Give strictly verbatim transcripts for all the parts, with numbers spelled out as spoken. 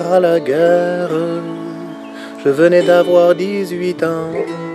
à la guerre. Je venais d'avoir dix-huit ans.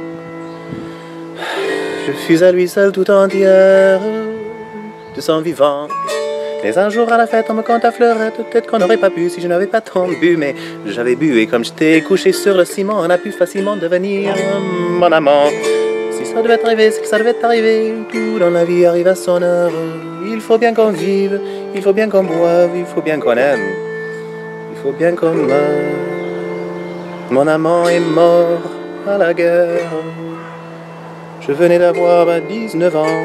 Je fus à lui seul tout entière de son vivant. Mais un jour à la fête, on me compte à fleurette. Peut-être qu'on n'aurait pas pu si je n'avais pas tant bu. Mais j'avais bu et comme j'étais couché sur le ciment, on a pu facilement devenir mon amant. Si ça devait arriver, c'est que ça devait arriver. Tout dans la vie arrive à son heure. Il faut bien qu'on vive, il faut bien qu'on boive, il faut bien qu'on aime, il faut bien qu'on meure. Mon amant est mort à la guerre. Je venais d'avoir dix-neuf ans.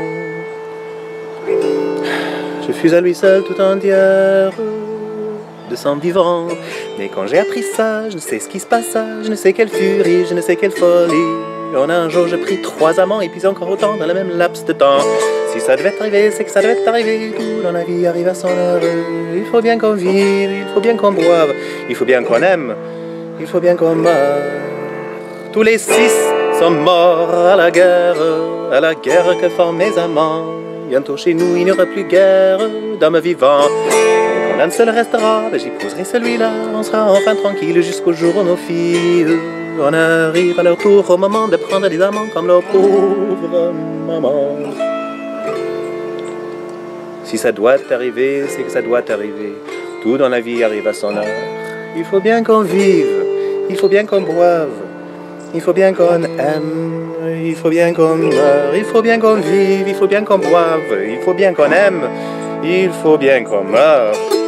Je fus à lui seul tout entière de son vivant. Mais quand j'ai appris ça, je ne sais ce qui se passa, je ne sais quelle furie, je ne sais quelle folie. En un jour, je pris trois amants et puis encore autant dans le même laps de temps. Si ça devait arriver, c'est que ça devait arriver. Tout dans la vie arrive à son heure. Il faut bien qu'on vive, il faut bien qu'on boive, il faut bien qu'on aime, il faut bien qu'on meure. Tous les six sont morts à la guerre, à la guerre que font mes amants. Bientôt chez nous, il n'y aura plus guère d'hommes vivants. Et quand l'un seul restera, ben j'épouserai celui-là. On sera enfin tranquille jusqu'au jour où nos filles, on arrive à leur tour au moment de prendre des amants comme leur pauvre maman. Si ça doit arriver, c'est que ça doit arriver. Tout dans la vie arrive à son heure. Il faut bien qu'on vive, il faut bien qu'on boive, il faut bien qu'on aime, il faut bien qu'on meure, il faut bien qu'on vive, il faut bien qu'on boive, il faut bien qu'on aime, il faut bien qu'on meure.